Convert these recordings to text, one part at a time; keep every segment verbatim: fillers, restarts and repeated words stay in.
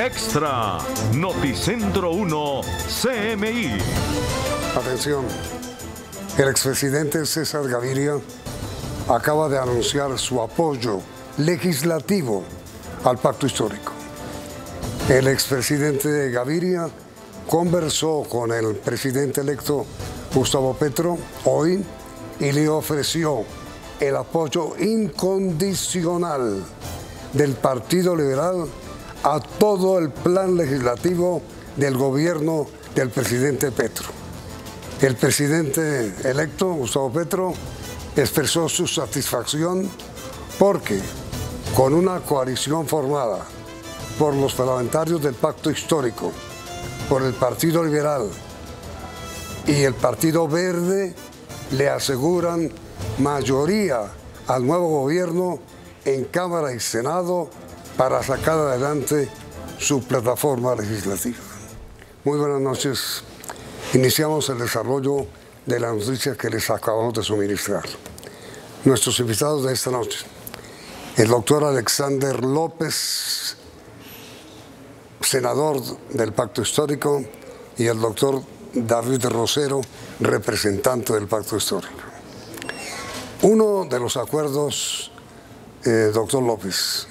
Extra, Noticentro uno, C M I. Atención, el expresidente César Gaviria acaba de anunciar su apoyo legislativo al pacto histórico. El expresidente Gaviria conversó con el presidente electo Gustavo Petro hoy y le ofreció el apoyo incondicional del Partido Liberal a todo el plan legislativo del gobierno del presidente Petro. El presidente electo, Gustavo Petro, expresó su satisfacción porque con una coalición formada por los parlamentarios del Pacto Histórico, por el Partido Liberal y el Partido Verde, le aseguran mayoría al nuevo gobierno en Cámara y Senado para sacar adelante su plataforma legislativa. Muy buenas noches. Iniciamos el desarrollo de la noticia que les acabamos de suministrar. Nuestros invitados de esta noche, el doctor Alexander López, senador del Pacto Histórico, y el doctor David Rosero, representante del Pacto Histórico. Uno de los acuerdos, eh, doctor López,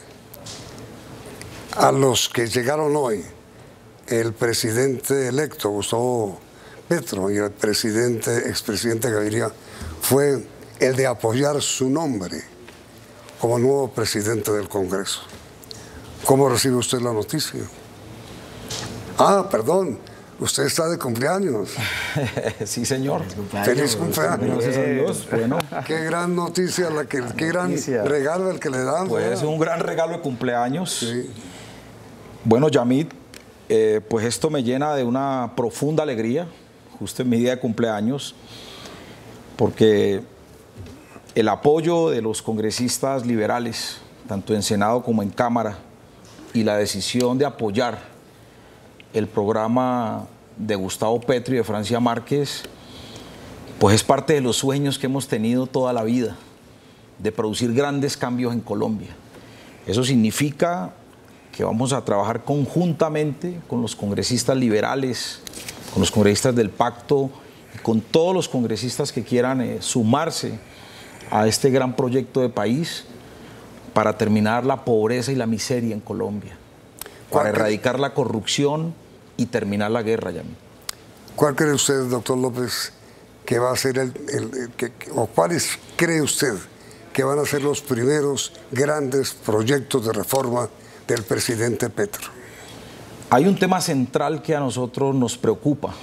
a los que llegaron hoy el presidente electo Gustavo Petro y el presidente, expresidente Gaviria, fue el de apoyar su nombre como nuevo presidente del Congreso. ¿Cómo recibe usted la noticia? Ah, perdón, usted está de cumpleaños. Sí, señor. Feliz cumpleaños. Gracias a Dios. Bueno, qué gran noticia, la que, qué gran noticia. regalo el que le dan. Pues es un gran regalo de cumpleaños. Sí. Bueno, Yamit, eh, pues esto me llena de una profunda alegría, justo en mi día de cumpleaños, porque el apoyo de los congresistas liberales, tanto en Senado como en Cámara, y la decisión de apoyar el programa de Gustavo Petro y de Francia Márquez, pues es parte de los sueños que hemos tenido toda la vida, de producir grandes cambios en Colombia. Eso significa que vamos a trabajar conjuntamente con los congresistas liberales, con los congresistas del pacto y con todos los congresistas que quieran eh, sumarse a este gran proyecto de país para terminar la pobreza y la miseria en Colombia, para erradicar la corrupción y terminar la guerra, Yamit. ¿Cuál cree usted, doctor López, que va a ser el, el, el que, o cuáles cree usted que van a ser los primeros grandes proyectos de reforma del presidente Petro? Hay un tema central que a nosotros nos preocupa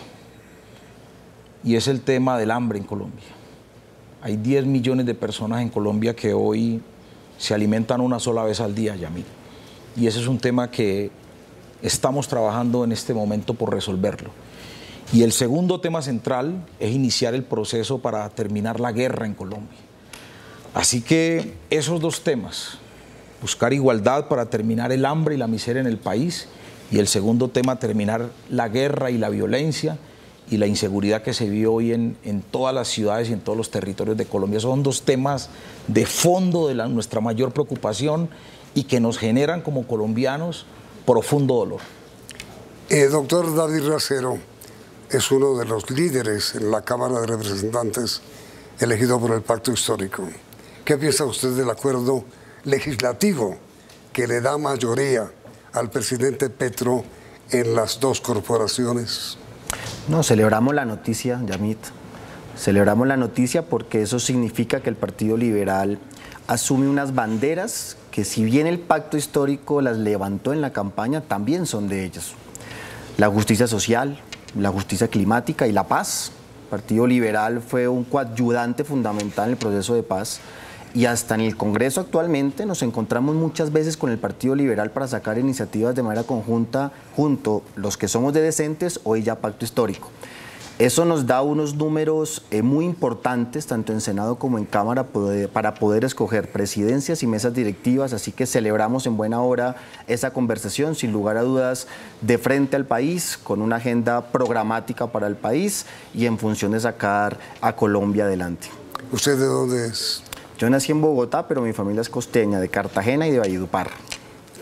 y es el tema del hambre en Colombia. Hay diez millones de personas en Colombia que hoy se alimentan una sola vez al día, Yamil. Y ese es un tema que estamos trabajando en este momento por resolverlo. Y el segundo tema central es iniciar el proceso para terminar la guerra en Colombia. Así que esos dos temas, buscar igualdad para terminar el hambre y la miseria en el país, y el segundo tema, terminar la guerra y la violencia y la inseguridad que se vive hoy en, en todas las ciudades y en todos los territorios de Colombia. Son dos temas de fondo de la, nuestra mayor preocupación y que nos generan como colombianos profundo dolor. El doctor David Rosero es uno de los líderes en la Cámara de Representantes elegido por el Pacto Histórico. ¿Qué piensa usted del acuerdo legislativo que le da mayoría al presidente Petro en las dos corporaciones? No, celebramos la noticia, Yamit. Celebramos la noticia porque eso significa que el Partido Liberal asume unas banderas que, si bien el Pacto Histórico las levantó en la campaña, también son de ellos. La justicia social, la justicia climática y la paz. El Partido Liberal fue un coadyuvante fundamental en el proceso de paz. Y hasta en el Congreso actualmente nos encontramos muchas veces con el Partido Liberal para sacar iniciativas de manera conjunta, junto los que somos de decentes, hoy ya Pacto Histórico. Eso nos da unos números eh, muy importantes, tanto en Senado como en Cámara, poder, para poder escoger presidencias y mesas directivas, así que celebramos en buena hora esa conversación, sin lugar a dudas, de frente al país, con una agenda programática para el país y en función de sacar a Colombia adelante. ¿Usted de dónde es? Yo nací en Bogotá, pero mi familia es costeña, de Cartagena y de Valledupar.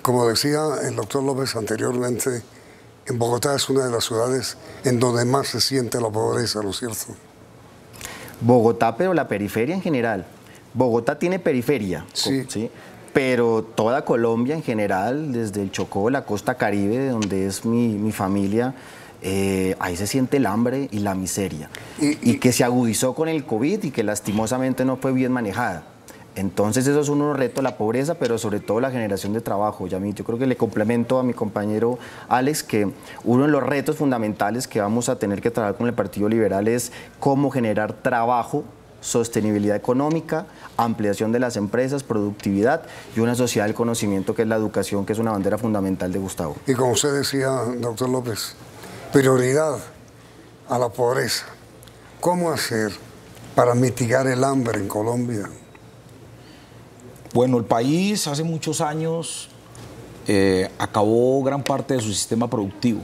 como decía el doctor López anteriormente, en Bogotá es una de las ciudades en donde más se siente la pobreza, ¿no es cierto? Bogotá, pero la periferia en general. Bogotá tiene periferia, sí. ¿sí? Pero toda Colombia en general, desde el Chocó, la costa Caribe, de donde es mi, mi familia, eh, ahí se siente el hambre y la miseria. Y, y, y que se agudizó con el COVID y que lastimosamente no fue bien manejada. Entonces eso es un reto, la pobreza, pero sobre todo la generación de trabajo. Yamit, yo creo que le complemento a mi compañero Alex que uno de los retos fundamentales que vamos a tener que trabajar con el Partido Liberal es cómo generar trabajo, sostenibilidad económica, ampliación de las empresas, productividad y una sociedad del conocimiento que es la educación, que es una bandera fundamental de Gustavo. Y como usted decía, doctor López, prioridad a la pobreza. ¿Cómo hacer para mitigar el hambre en Colombia? Bueno, el país hace muchos años eh, acabó gran parte de su sistema productivo.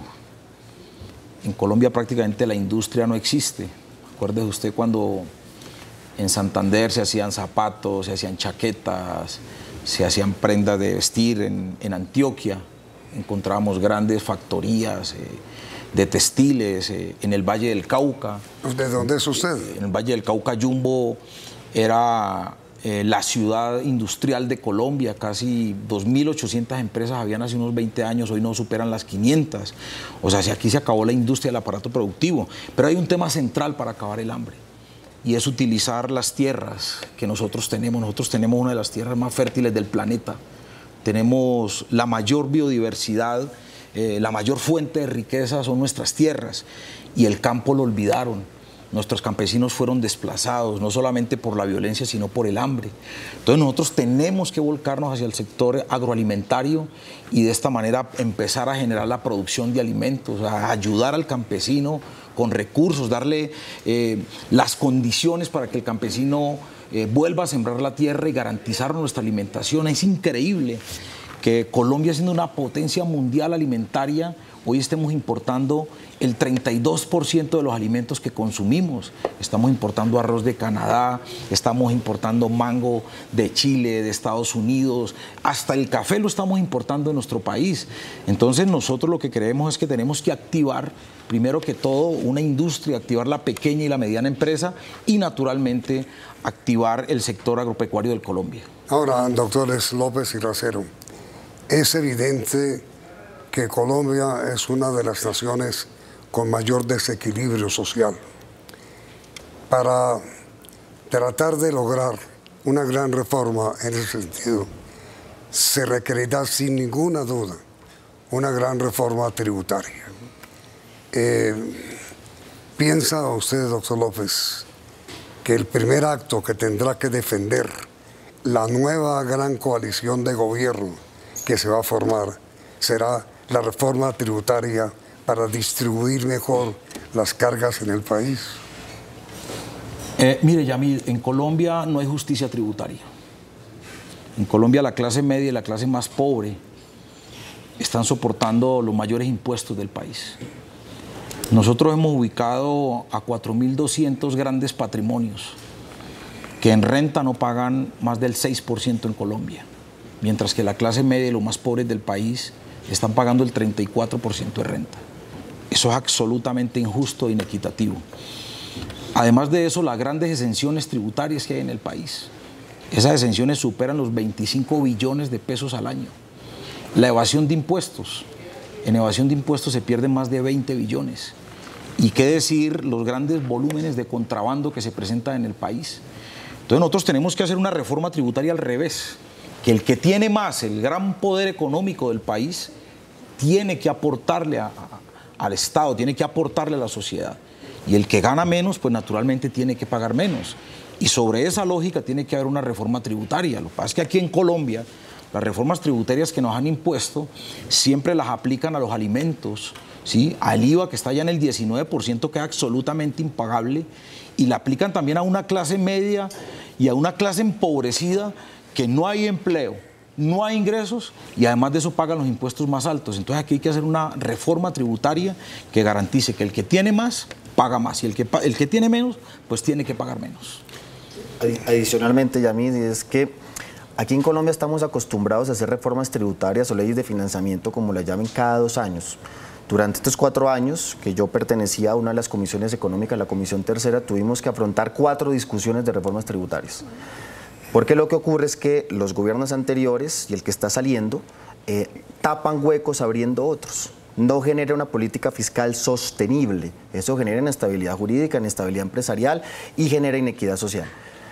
En Colombia prácticamente la industria no existe. Acuérdese usted cuando en Santander se hacían zapatos, se hacían chaquetas, se hacían prendas de vestir. En, en Antioquia encontrábamos grandes factorías eh, de textiles. Eh, en el Valle del Cauca. ¿De dónde es usted? Eh, en el Valle del Cauca, Jumbo era eh, la ciudad industrial de Colombia. Casi dos mil ochocientas empresas habían hace unos veinte años, hoy no superan las quinientas. O sea, si aquí se acabó la industria del aparato productivo. Pero hay un tema central para acabar el hambre. Y es utilizar las tierras que nosotros tenemos. Nosotros tenemos una de las tierras más fértiles del planeta. Tenemos la mayor biodiversidad, eh, la mayor fuente de riqueza son nuestras tierras. Y el campo lo olvidaron. Nuestros campesinos fueron desplazados, no solamente por la violencia, sino por el hambre. Entonces nosotros tenemos que volcarnos hacia el sector agroalimentario y de esta manera empezar a generar la producción de alimentos, a ayudar al campesino con recursos, darle eh, las condiciones para que el campesino eh, vuelva a sembrar la tierra y garantizar nuestra alimentación. Es increíble que Colombia, siendo una potencia mundial alimentaria, hoy estemos importando el treinta y dos por ciento de los alimentos que consumimos. Estamos importando arroz de Canadá, estamos importando mango de Chile, de Estados Unidos, hasta el café lo estamos importando en nuestro país. Entonces nosotros lo que creemos es que tenemos que activar, primero que todo, una industria, activar la pequeña y la mediana empresa y naturalmente activar el sector agropecuario de Colombia. Ahora, doctores López y Racero, es evidente que Colombia es una de las naciones con mayor desequilibrio social. Para tratar de lograr una gran reforma en ese sentido, se requerirá sin ninguna duda una gran reforma tributaria. Eh, ¿Piensa usted, doctor López, que el primer acto que tendrá que defender la nueva gran coalición de gobierno que se va a formar será la reforma tributaria para distribuir mejor las cargas en el país? Eh, mire, Yamil, en Colombia no hay justicia tributaria. En Colombia la clase media y la clase más pobre están soportando los mayores impuestos del país. Nosotros hemos ubicado a cuatro mil doscientos grandes patrimonios que en renta no pagan más del seis por ciento en Colombia, mientras que la clase media y los más pobres del país están pagando el treinta y cuatro por ciento de renta. Eso es absolutamente injusto e inequitativo. Además de eso, las grandes exenciones tributarias que hay en el país, esas exenciones superan los veinticinco billones de pesos al año. La evasión de impuestos, en evasión de impuestos se pierden más de veinte billones. Y qué decir los grandes volúmenes de contrabando que se presentan en el país. Entonces nosotros tenemos que hacer una reforma tributaria al revés, que el que tiene más, el gran poder económico del país, tiene que aportarle a, a, al Estado, tiene que aportarle a la sociedad. Y el que gana menos, pues naturalmente tiene que pagar menos. Y sobre esa lógica tiene que haber una reforma tributaria. Lo que pasa es que aquí en Colombia, las reformas tributarias que nos han impuesto siempre las aplican a los alimentos, ¿sí? Al I V A, que está ya en el diecinueve por ciento, que es absolutamente impagable, y la aplican también a una clase media y a una clase empobrecida que no hay empleo, no hay ingresos y además de eso pagan los impuestos más altos. Entonces aquí hay que hacer una reforma tributaria que garantice que el que tiene más paga más y el que, el que tiene menos pues tiene que pagar menos. Adicionalmente, Yamid, es que Aquí en Colombia estamos acostumbrados a hacer reformas tributarias o leyes de financiamiento, como las llamen, cada dos años. Durante estos cuatro años que yo pertenecía a una de las comisiones económicas, la Comisión Tercera, tuvimos que afrontar cuatro discusiones de reformas tributarias. Porque lo que ocurre es que los gobiernos anteriores y el que está saliendo eh, tapan huecos abriendo otros. No genera una política fiscal sostenible. Eso genera inestabilidad jurídica, inestabilidad empresarial y genera inequidad social.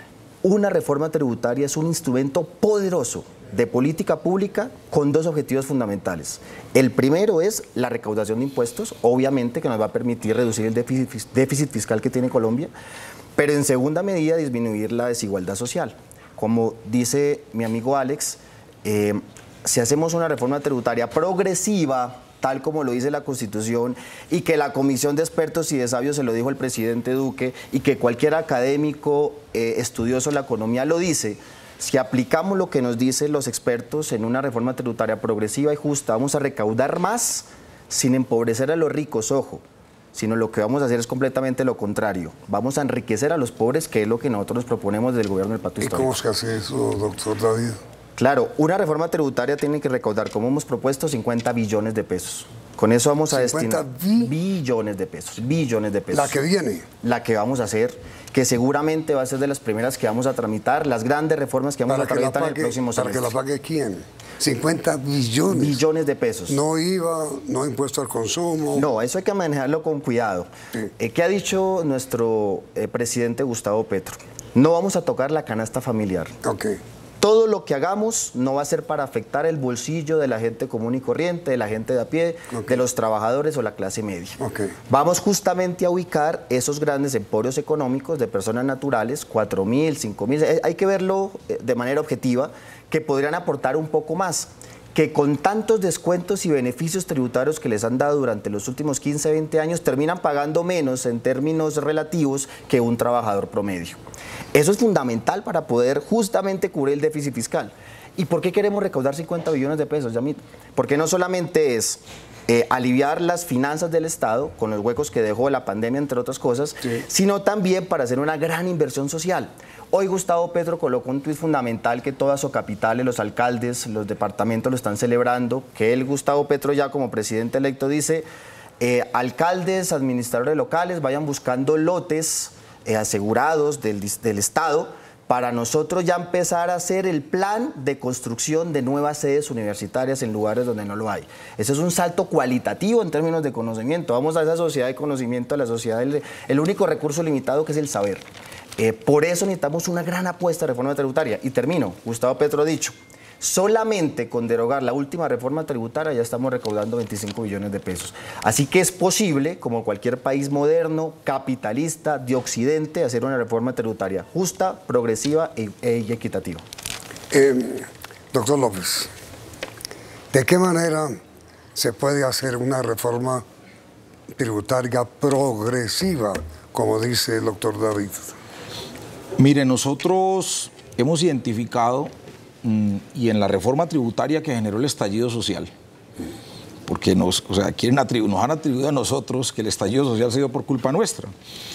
Una reforma tributaria es un instrumento poderoso de política pública con dos objetivos fundamentales. El primero es la recaudación de impuestos, obviamente, que nos va a permitir reducir el déficit, déficit fiscal que tiene Colombia, pero en segunda medida disminuir la desigualdad social. Como dice mi amigo Alex, eh, si hacemos una reforma tributaria progresiva, tal como lo dice la Constitución, y que la Comisión de Expertos y de Sabios se lo dijo el presidente Duque, y que cualquier académico eh, estudioso de la economía lo dice, si aplicamos lo que nos dicen los expertos en una reforma tributaria progresiva y justa, vamos a recaudar más sin empobrecer a los ricos, ojo, sino lo que vamos a hacer es completamente lo contrario. Vamos a enriquecer a los pobres, que es lo que nosotros proponemos del gobierno del Pacto Histórico. ¿Y cómo se hace eso, doctor David? Claro, una reforma tributaria tiene que recaudar, como hemos propuesto, cincuenta billones de pesos. Con eso vamos a destinar bi billones de pesos, billones de pesos. La que viene. La que vamos a hacer, que seguramente va a ser de las primeras que vamos a tramitar, las grandes reformas que vamos a tramitar en el próximo semestre. ¿Para que la pague quién? cincuenta billones. Billones de pesos. No I V A, no impuesto al consumo. No, eso hay que manejarlo con cuidado. Sí. Eh, ¿Qué ha dicho nuestro eh, presidente Gustavo Petro? No vamos a tocar la canasta familiar. Ok. Todo lo que hagamos no va a ser para afectar el bolsillo de la gente común y corriente, de la gente de a pie, okay, de los trabajadores o la clase media. Okay. Vamos justamente a ubicar esos grandes emporios económicos de personas naturales, cuatro mil, cinco mil, hay que verlo de manera objetiva, que podrían aportar un poco más, que con tantos descuentos y beneficios tributarios que les han dado durante los últimos quince, veinte años, terminan pagando menos en términos relativos que un trabajador promedio. Eso es fundamental para poder justamente cubrir el déficit fiscal. ¿Y por qué queremos recaudar cincuenta billones de pesos, Yamit? Porque no solamente es eh, aliviar las finanzas del Estado, con los huecos que dejó la pandemia, entre otras cosas, sí, sino también para hacer una gran inversión social. Hoy Gustavo Petro colocó un tuit fundamental que todas capitales, los alcaldes, los departamentos lo están celebrando, que él, Gustavo Petro, ya como presidente electo, dice, eh, alcaldes, administradores locales, vayan buscando lotes eh, asegurados del, del Estado para nosotros ya empezar a hacer el plan de construcción de nuevas sedes universitarias en lugares donde no lo hay. Ese es un salto cualitativo en términos de conocimiento. Vamos a esa sociedad de conocimiento, a la sociedad del el único recurso limitado que es el saber. Eh, por eso necesitamos una gran apuesta de reforma tributaria. Y termino, Gustavo Petro ha dicho, solamente con derogar la última reforma tributaria ya estamos recaudando veinticinco billones de pesos. Así que es posible, como cualquier país moderno, capitalista, de Occidente, hacer una reforma tributaria justa, progresiva e, e equitativa. Eh, doctor López, ¿de qué manera se puede hacer una reforma tributaria progresiva, como dice el doctor David? Mire, nosotros hemos identificado, mmm, y en la reforma tributaria que generó el estallido social, porque nos, o sea, quieren atribu- nos han atribuido a nosotros que el estallido social se dio por culpa nuestra.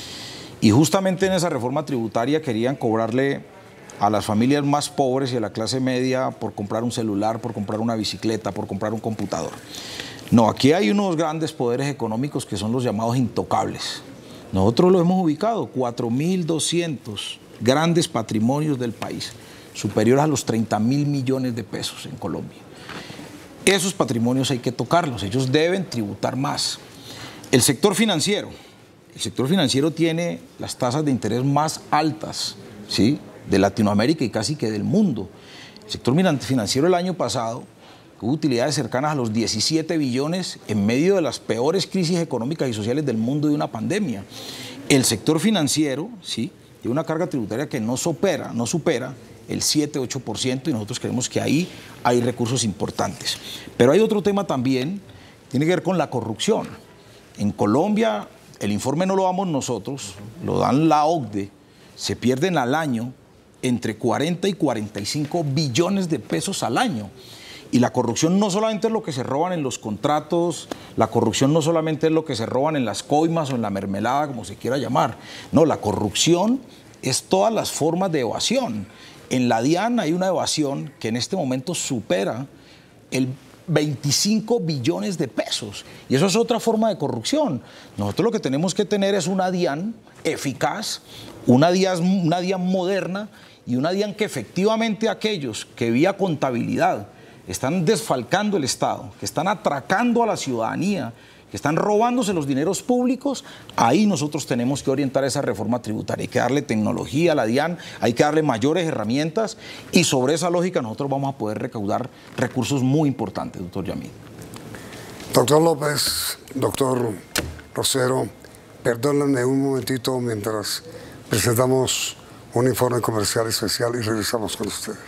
Y justamente en esa reforma tributaria querían cobrarle a las familias más pobres y a la clase media por comprar un celular, por comprar una bicicleta, por comprar un computador. No, aquí hay unos grandes poderes económicos que son los llamados intocables. Nosotros lo hemos ubicado, cuatro mil doscientos grandes patrimonios del país, superiores a los treinta mil millones de pesos en Colombia. Esos patrimonios hay que tocarlos, ellos deben tributar más. El sector financiero, el sector financiero tiene las tasas de interés más altas, ¿sí?, de Latinoamérica y casi que del mundo. El sector financiero el año pasado hubo utilidades cercanas a los diecisiete billones en medio de las peores crisis económicas y sociales del mundo de una pandemia. El sector financiero, ¿sí?, tiene una carga tributaria que no supera, no supera el siete, ocho por ciento y nosotros creemos que ahí hay recursos importantes. Pero hay otro tema también, tiene que ver con la corrupción. En Colombia, el informe no lo damos nosotros, lo dan la O C D E, se pierden al año entre cuarenta y cuarenta y cinco billones de pesos al año. Y la corrupción no solamente es lo que se roban en los contratos, la corrupción no solamente es lo que se roban en las coimas o en la mermelada, como se quiera llamar. No, la corrupción es todas las formas de evasión. En la DIAN hay una evasión que en este momento supera el veinticinco billones de pesos. Y eso es otra forma de corrupción. Nosotros lo que tenemos que tener es una DIAN eficaz, una DIAN, una DIAN moderna y una DIAN que efectivamente aquellos que vía contabilidad están desfalcando el Estado, que están atracando a la ciudadanía, que están robándose los dineros públicos, ahí nosotros tenemos que orientar esa reforma tributaria. Hay que darle tecnología a la DIAN, hay que darle mayores herramientas y sobre esa lógica nosotros vamos a poder recaudar recursos muy importantes, doctor Yamid. Doctor López, doctor Rosero, perdónenme un momentito mientras presentamos un informe comercial especial y regresamos con ustedes.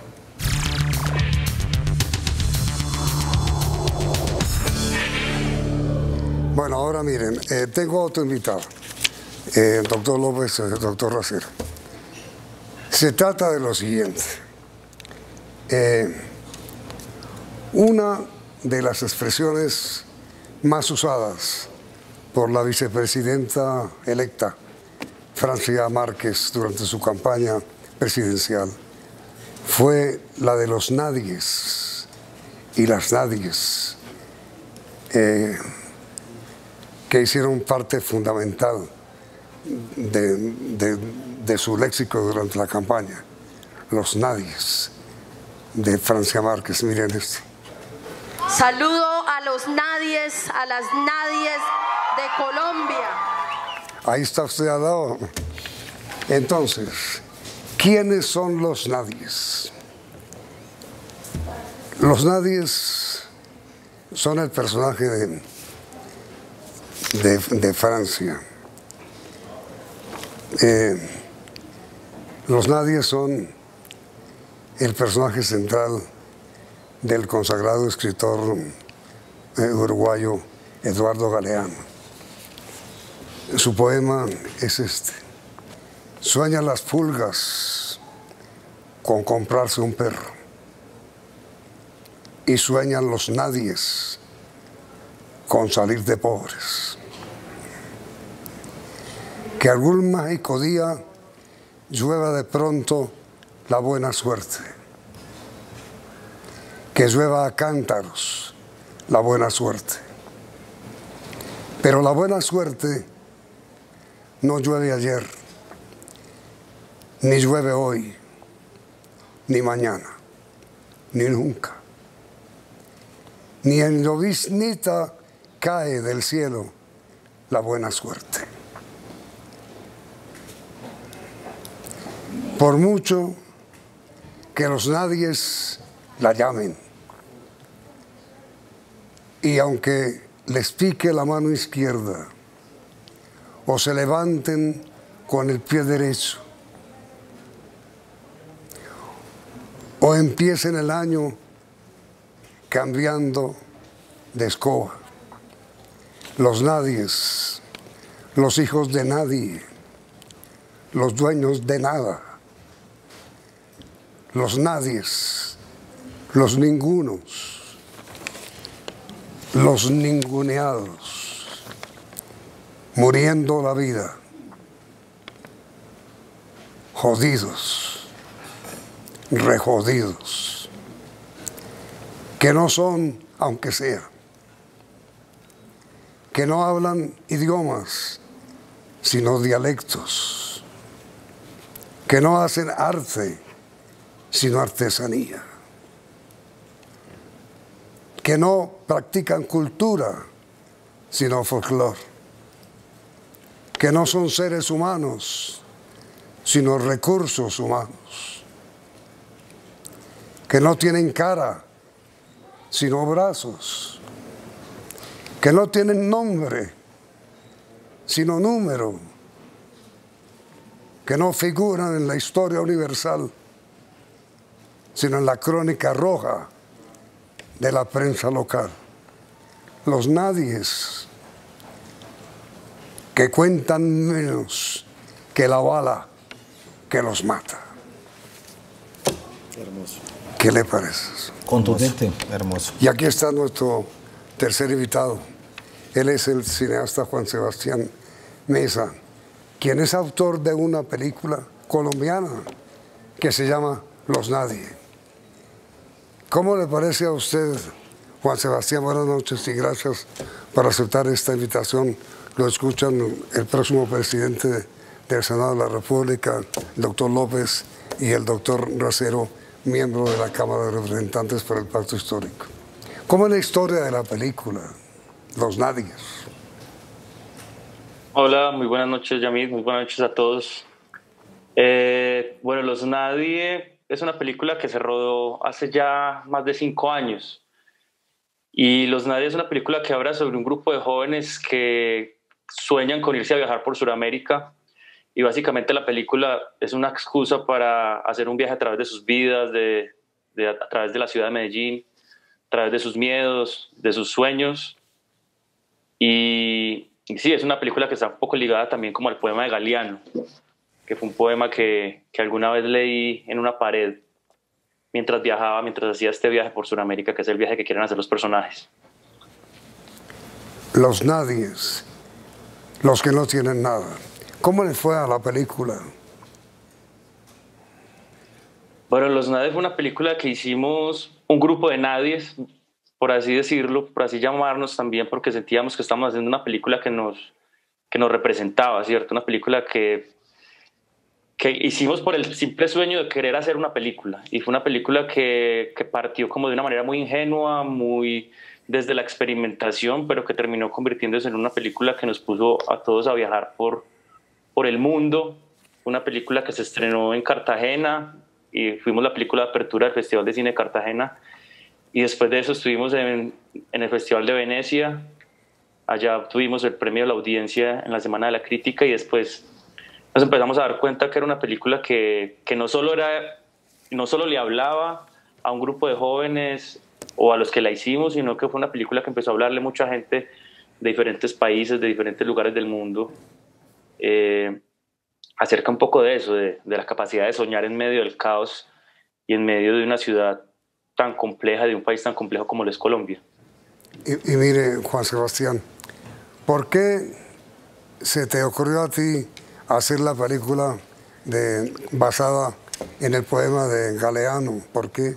Bueno, ahora miren, eh, tengo otro invitado, eh, doctor López, eh, doctor Rosero. Se trata de lo siguiente. Eh, una de las expresiones más usadas por la vicepresidenta electa, Francia Márquez, durante su campaña presidencial, fue la de los nadies y las nadies. Eh, que hicieron parte fundamental de, de, de su léxico durante la campaña. Los nadies de Francia Márquez. Miren esto. Saludo a los nadies, a las nadies de Colombia. Ahí está usted al lado. Entonces, ¿quiénes son los nadies? Los nadies son el personaje de De, de Francia. Eh, los nadies son el personaje central del consagrado escritor eh, uruguayo Eduardo Galeano. Su poema es este: sueñan las pulgas con comprarse un perro y sueñan los nadies con salir de pobres. Que algún mágico día llueva de pronto la buena suerte. Que llueva a cántaros la buena suerte. Pero la buena suerte no llueve ayer, ni llueve hoy, ni mañana, ni nunca. Ni en lloviznita cae del cielo la buena suerte. Por mucho que los nadies la llamen, y aunque les pique la mano izquierda, o se levanten con el pie derecho, o empiecen el año cambiando de escoba, los nadies, los hijos de nadie, los dueños de nada, los nadies, los ningunos, los ninguneados, muriendo la vida, jodidos, rejodidos, que no son, aunque sea, que no hablan idiomas, sino dialectos, que no hacen arte, sino artesanía, que no practican cultura, sino folclore, que no son seres humanos, sino recursos humanos, que no tienen cara, sino brazos, que no tienen nombre, sino número, que no figuran en la historia universal, sino en la crónica roja de la prensa local. Los nadies que cuentan menos que la bala que los mata. Hermoso. ¿Qué le parece? Contundente. Hermoso. Y aquí está nuestro tercer invitado. Él es el cineasta Juan Sebastián Mesa, quien es autor de una película colombiana que se llama Los Nadie. ¿Cómo le parece a usted, Juan Sebastián? Buenas noches y gracias por aceptar esta invitación. Lo escuchan el próximo presidente del Senado de la República, el doctor López, y el doctor Racero, miembro de la Cámara de Representantes por el Pacto Histórico. ¿Cómo es la historia de la película Los Nadies? Hola, muy buenas noches, Yamid, muy buenas noches a todos. Eh, bueno, Los Nadie es una película que se rodó hace ya más de cinco años. Y Los Nadie es una película que habla sobre un grupo de jóvenes que sueñan con irse a viajar por Sudamérica. Y básicamente la película es una excusa para hacer un viaje a través de sus vidas, de, de, a través de la ciudad de Medellín, a través de sus miedos, de sus sueños. Y, y sí, es una película que está un poco ligada también como al poema de Galeano, que fue un poema que, que alguna vez leí en una pared mientras viajaba, mientras hacía este viaje por Sudamérica, que es el viaje que quieren hacer los personajes. Los Nadies, los que no tienen nada. ¿Cómo le fue a la película? Bueno, Los Nadies fue una película que hicimos un grupo de nadies, por así decirlo, por así llamarnos también, porque sentíamos que estábamos haciendo una película que nos, que nos representaba, ¿cierto? Una película que, que hicimos por el simple sueño de querer hacer una película. Y fue una película que, que partió como de una manera muy ingenua, muy desde la experimentación, pero que terminó convirtiéndose en una película que nos puso a todos a viajar por por el mundo. Una película que se estrenó en Cartagena y fuimos la película de apertura del Festival de Cine de Cartagena, y después de eso estuvimos en, en el Festival de Venecia. Allá obtuvimos el premio de la audiencia en la Semana de la Crítica, y después nos empezamos a dar cuenta que era una película que, que no, solo era, no solo le hablaba a un grupo de jóvenes o a los que la hicimos, sino que fue una película que empezó a hablarle a mucha gente de diferentes países, de diferentes lugares del mundo. Eh, acerca un poco de eso, de, de la capacidad de soñar en medio del caos y en medio de una ciudad tan compleja, de un país tan complejo como lo es Colombia. Y, y mire, Juan Sebastián, ¿por qué se te ocurrió a ti hacer la película de, basada en el poema de Galeano? ¿Por qué?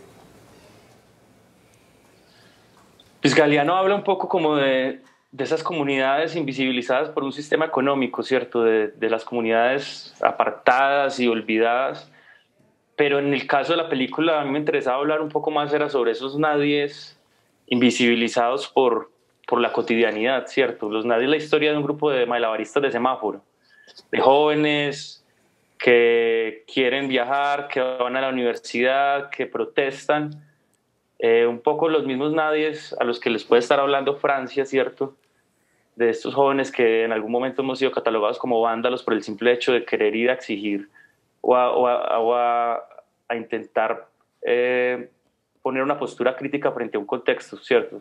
Pues Galeano habla un poco como de de esas comunidades invisibilizadas por un sistema económico, ¿cierto? De, de las comunidades apartadas y olvidadas. Pero en el caso de la película, a mí me interesaba hablar un poco más era sobre esos nadies invisibilizados por, por la cotidianidad, ¿cierto? Los nadies, la historia de un grupo de malabaristas de semáforo, de jóvenes que quieren viajar, que van a la universidad, que protestan. Eh, un poco los mismos nadies a los que les puede estar hablando Francia, ¿cierto? De estos jóvenes que en algún momento hemos sido catalogados como vándalos por el simple hecho de querer ir a exigir o a, o a, o a, a intentar eh, poner una postura crítica frente a un contexto, ¿cierto?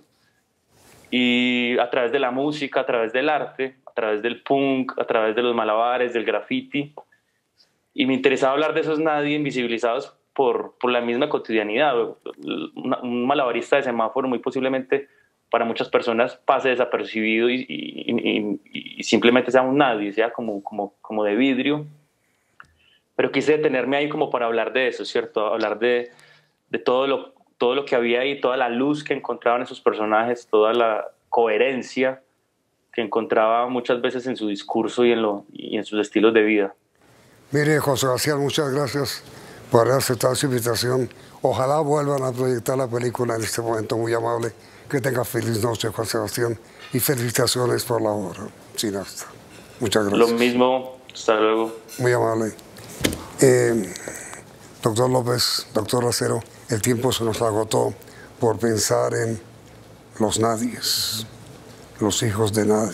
Y a través de la música, a través del arte, a través del punk, a través de los malabares, del graffiti. Y me interesaba hablar de esos nadie invisibilizados por, por la misma cotidianidad. Un malabarista de semáforo muy posiblemente para muchas personas pase desapercibido y, y, y, y simplemente sea un nadie, sea como, como, como de vidrio. Pero quise detenerme ahí como para hablar de eso, ¿cierto? Hablar de, de todo, lo, todo lo que había ahí, toda la luz que encontraban esos personajes, toda la coherencia que encontraba muchas veces en su discurso y en, lo, y en sus estilos de vida. Mire, José García, muchas gracias por haber aceptado su invitación. Ojalá vuelvan a proyectar la película en este momento, muy amable. Que tenga feliz noche, Juan Sebastián, y felicitaciones por la obra, cineasta. Muchas gracias. Lo mismo, hasta luego. Muy amable. Eh, doctor López, doctor Racero, el tiempo se nos agotó por pensar en los nadies, los hijos de nadie,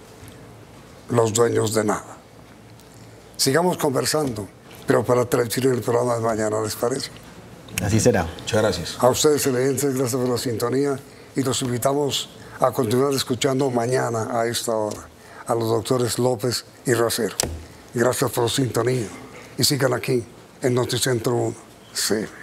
los dueños de nada. Sigamos conversando, pero para transmitir el programa de mañana, ¿les parece? Así será. Muchas gracias. A ustedes, televidentes, gracias por la sintonía y los invitamos a continuar escuchando mañana a esta hora a los doctores López y Racero. Gracias por la sintonía y sigan aquí en Noticentro uno. Sí.